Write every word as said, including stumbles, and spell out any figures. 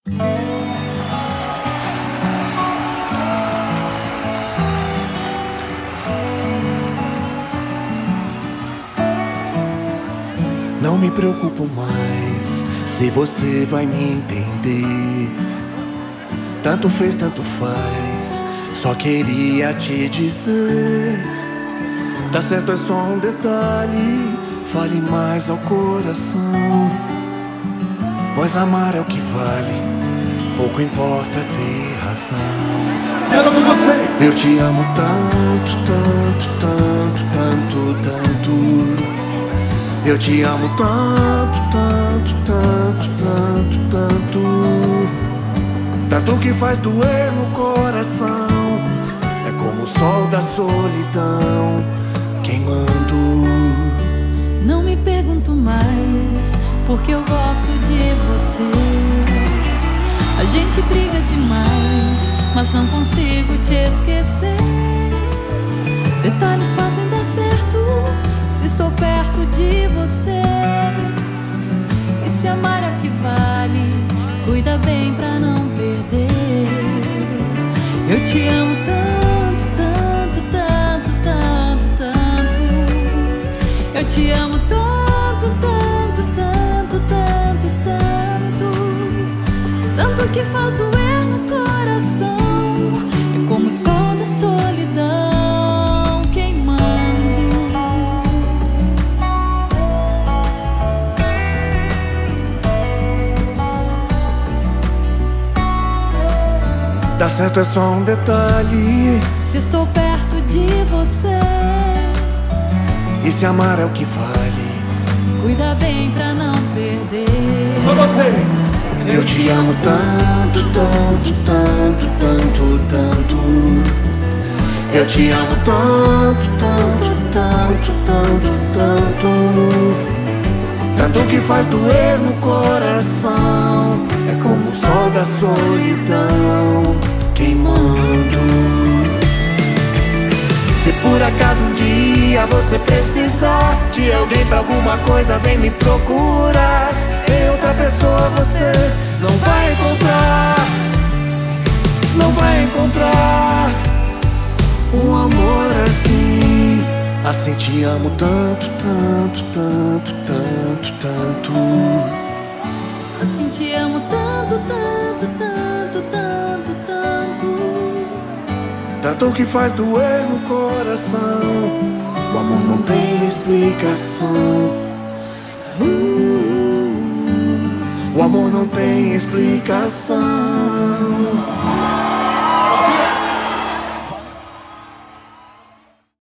Não me preocupo mais se você vai me entender. Tanto fez, tanto faz, só queria te dizer. Tá certo, é só um detalhe, fale mais ao coração. Pois amar é o que vale, pouco importa ter razão. Quero com você. Eu te amo tanto, tanto, tanto, tanto, tanto. Eu te amo tanto, tanto, tanto, tanto, tanto. Tanto que faz doer no coração. É como o sol da solidão queimando. Não me pergunto mais, porque eu gosto de você. A gente briga demais, mas não consigo te esquecer. Detalhes fazem dar certo se estou perto de você. E se amar é o que vale, cuida bem pra não perder. Eu te amo tanto, tanto, tanto, tanto, tanto. Eu te amo tanto, tanto, tanto, tanto, tanto. Tanto que faz doer no coração. É como o sol da solidão queimando. Dá certo, é só um detalhe, se estou perto de você. E se amar é o que vale, cuida bem pra não perder. Com vocês. eu te amo tanto, tanto, tanto, tanto, tanto. Eu te amo tanto, tanto, tanto, tanto, tanto. Tanto que faz doer no coração. É como o sol da solidão queimando. Se por acaso um dia você precisar de alguém pra alguma coisa, vem me procurar. Em outra pessoa você não vai encontrar. Não vai encontrar um amor assim. Assim te amo tanto, tanto, tanto, tanto, tanto. Assim te amo tanto, tanto, tanto, tanto, tanto. Tanto que faz doer no coração. O amor não tem explicação. uh, O amor não tem explicação.